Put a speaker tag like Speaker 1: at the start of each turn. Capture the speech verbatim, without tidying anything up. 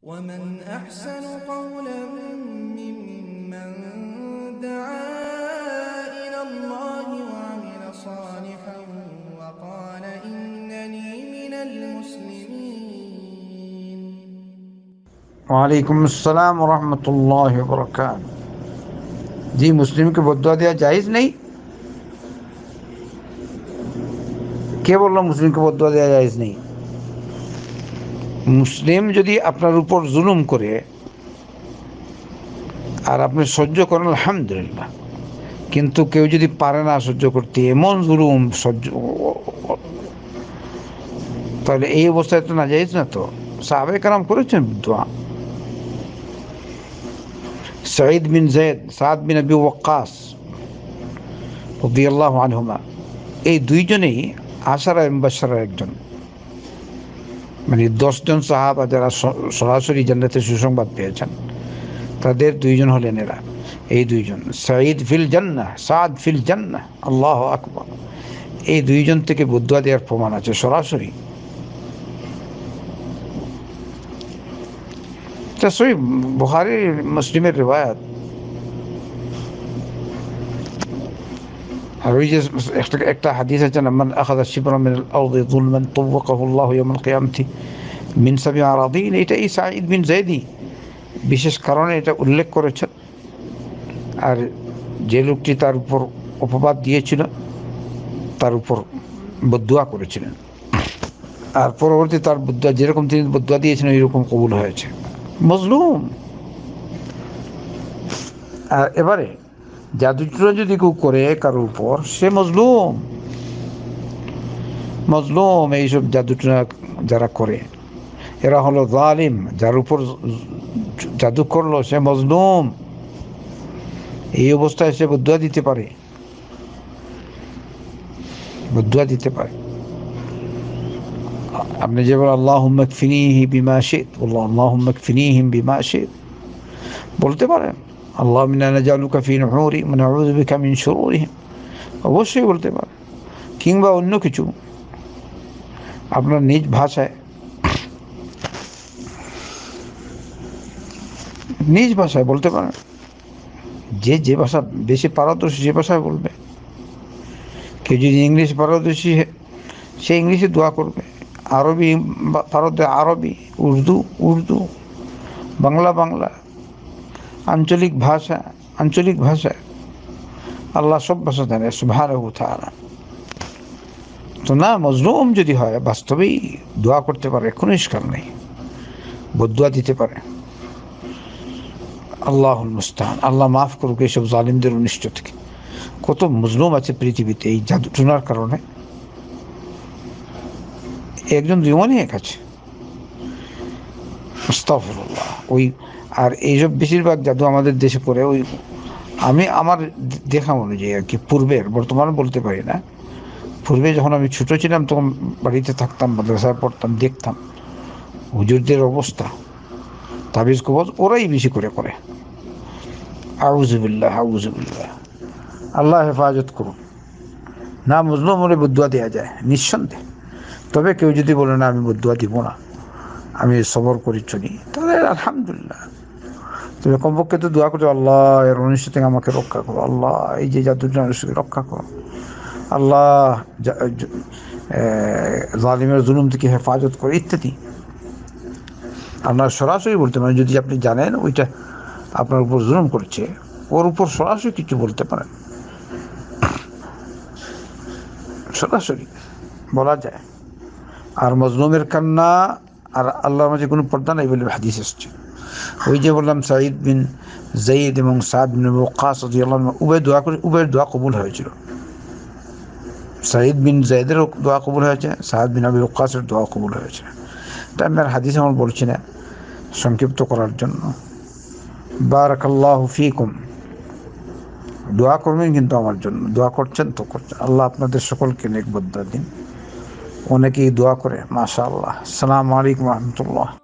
Speaker 1: ومن أحسن قولا ممن دعا إلى الله وعمل صالحا وقال إنني من المسلمين।
Speaker 2: वालेकुम अस्सलाम रहमतुल्लाहि व बरकातहू। जी, मुस्लिम के बद्दुआ देওয়া जायज़ नहीं? কে বলল মুসলিম কে বদ্দুয়া দেওয়া জায়েজ নেই? মুসলিম যদি আপনার উপর জুলুম করে আর আপনি সহ্য করেন আলহামদুলিল্লাহ, কিন্তু কেউ যদি পারে না সহ্য করতে, এমন জুলুম সহ্য, তাহলে এই অবস্থায় তো না জায়েজ না। তো সাহাবায়ে কেরাম করেছেন দোয়া। সাঈদ বিন যায়েদ, সাদ বিন আবি ওয়াক্কাস রাদিয়াল্লাহু আনহুমা, এই দুইজনেই আশারায়ে মুবাশশারার একজন, মানে দশজন সাহাবা যারা সরাসরি জান্নাতের সুসংবাদ পেয়েছেন, তাদের দুইজন হলেন এরা। এই দুইজন, সাঈদ ফিল জান্নাহ, সাদ ফিল জান্নাহ, আল্লাহু আকবার। এই দুইজন থেকে বদুয়া দেওয়ার প্রমাণ আছে সরাসরি। এটা সহিহ বুখারী মুসলিমের রিওয়ায়াত। আর ওই যে একটা একটা হাদিস আছে না, মান আখাযা শিবরাম মিনাল আরদি যুলমান তাওয়াকাহু আল্লাহু ইয়াওমাল কিয়ামাতি মিন সাবঈ আরাদিন। এটা এই সাঈদ বিন যায়েদই বিশেষ কারণে এটা উল্লেখ করেছেন। আর যে লোকটি তার উপর অপবাদ দিয়েছিল তার উপর বদদুয়া করেছিলেন, আর পরবর্তী তার বদদুয়া যেরকম তিনি বদদুয়া দিয়েছেন এরকম কবুল হয়েছে। মজলুম। আর এবারে জাদুটনা যদি কেউ করে কারোর উপর, সে মজলুম। মজলুম এইসব জাদুটনা যারা করে এরা হলো জালিম। যার উপর জাদু করলো সে মজলুম। এই অবস্থায় সে বদদুয়া দিতে পারে, বদদুয়া দিতে পারে। আপনি যে বলেন আল্লাহুম্মা কফিনিহি বিমা শিত, আল্লাহুম্মা কফিনিহিম বিমা শিত বলতে পারেন। আল্লাহুম্মা ইন্না নাজআলুকা ফি নুহুরিহিম ওয়া নাউযু বিকা মিন শুরুরিহিম, অবশ্যই বলতে পারেন। কিংবা অন্য কিছু আপনার নিজ ভাষায়, নিজ ভাষায় বলতে পারেন। যে যে ভাষা বেশি পারদর্শী সে ভাষায় বলবে। কেউ যদি ইংলিশ পারদর্শী সে ইংলিশে দোয়া করবে, আরবি পারদে আরবি, উর্দু উর্দু, বাংলা বাংলা, আঞ্চলিক ভাষা আঞ্চলিক ভাষা। আল্লাহ সব ভাষা জানে সুবহানাহু ওয়া তাআলা। তো না, মজলুম যদি হয় বাস্তবেই দোয়া করতে পারে, কোনো ইশকাল নেই, বদদুয়া দিতে পারে। আল্লাহুল মুস্তাআন। আল্লাহ মাফ করুক এইসব জালিমদের অনিষ্ট থেকে। কত মজলুম আছে পৃথিবীতে এই জাদু টুনার কারণে। একজন দুই অনেক আছে, আস্তাগফিরুল্লাহ। ওই আর এইসব বেশিরভাগ জাদু আমাদের দেশে করে। ওই আমি আমার দেখা অনুযায়ী আর কি, পূর্বের, বর্তমানে বলতে পারি না, পূর্বে যখন আমি ছোট ছিলাম তখন বাড়িতে থাকতাম, মাদ্রাসায় পড়তাম, দেখতাম হুজুরদের অবস্থা, তাবিজ কবজ ওরাই বেশি করে করে। আউযুবিল্লাহ আউযুবিল্লাহ, আল্লাহ হেফাজত করুন। না, মজলুম হলে বদদুয়া দেওয়া যায় নিঃসন্দেহে। তবে কেউ যদি বলে না আমি বদদুয়া দিব না, আমি সবর করি চলি, তাহলে আলহামদুলিল্লাহ। তবে কমপক্ষে তো দোয়া করতে, আল্লাহ এর অনিষ্ট থেকে আমাকে রক্ষা করো, আল্লাহ এই যে জাদুটনার থেকে রক্ষা করো, আল্লাহ জালিমের জুলুম থেকে হেফাজত করে, ইত্যাদি। আপনার সরাসরি বলতে পারেন। যদি আপনি জানেন ওইটা আপনার উপর জুলুম করছে, ওর উপর সরাসরি কিছু বলতে পারেন, সরাসরি বলা যায়। আর মজলুমের কান্না আর আল্লাহর মাঝে কোনো পর্দা নাই বলে হাদিস এসছে। ওই যে বললাম সাঈদ বিন যায়েদ এবং সাদ বিন ওয়াক্কাস রাদিয়াল্লাহু আনহু উভয় দোয়া করে, উভয়ের দোয়া কবুল হয়েছিল। সাঈদ বিন যায়েদেরও দোয়া কবুল হয়েছে, সাদ বিন আবি ওয়াক্কাসের দোয়া কবুল হয়েছে। তাই আমি আর হাদিস আমার বলছি না সংক্ষিপ্ত করার জন্য। বারাকাল্লাহু ফিকুম। দোয়া করবেন কিন্তু আমার জন্য, দোয়া করছেন তো করছেন। আল্লাহ আপনাদের সকলকে নেক বদদুয়া দিন। অনেকেই দোয়া করে, মাশাআল্লাহ। আসসালামু আলাইকুম ওয়া রাহমাতুল্লাহ।